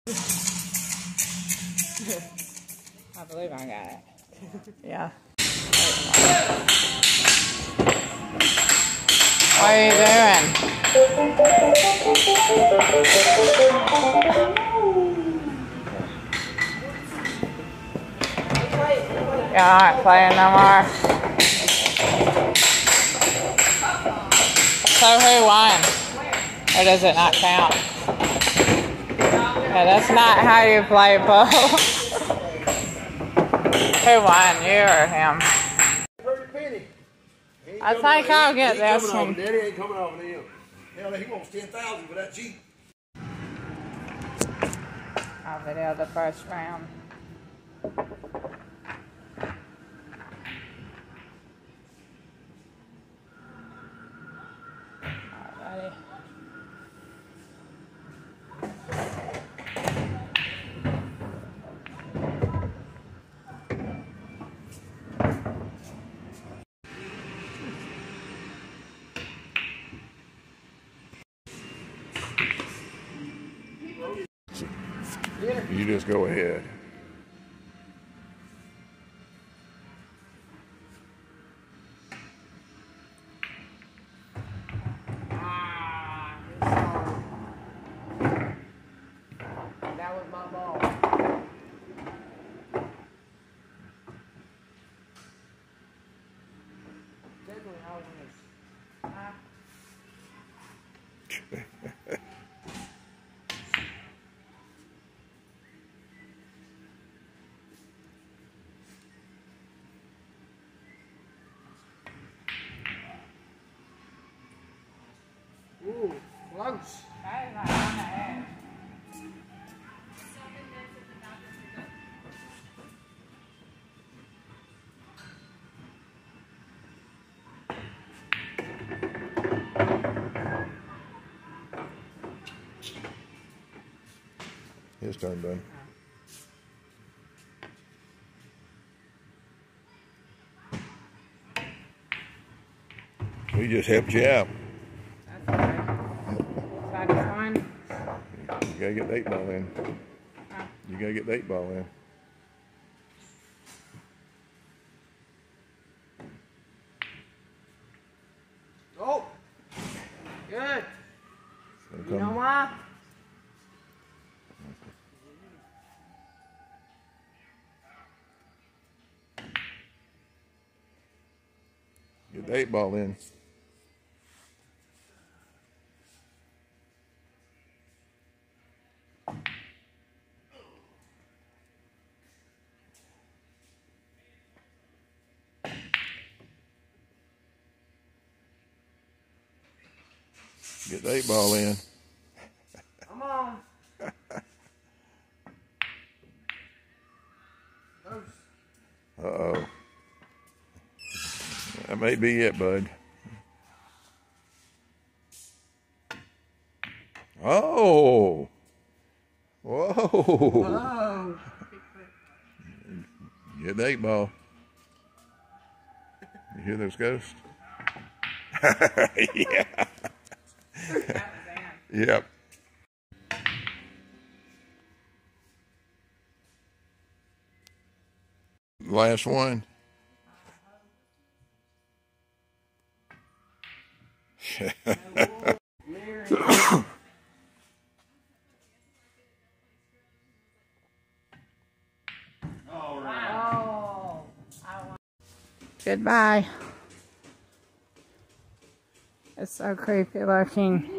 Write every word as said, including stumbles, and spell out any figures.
I believe I got it. Yeah. What are you doing? You're not playing no more. So who won? Or does it not count? Yeah, that's not how you play pool. Who won, you or him? I think I'll get this one. Daddy ain't coming off of him. Hell, he wants ten thousand for that Jeep. I'll video the first round. Alrighty. You just go ahead. Ah, that was my ball. Definitely I was. Ah. Ooh, close. That is like on the edge. His turn done. We just helped you out. That's okay. Satisfying? You gotta get the eight ball in. Huh? You gotta get the eight ball in. Oh! Good. So You know why? Get the eight ball in. Get the eight ball in. Come on. Uh-oh. That may be it, bud. Oh! Whoa! Whoa. Get the eight ball. You hear those ghosts? Yeah. Yep. Last one. Oh, goodbye. It's so creepy looking.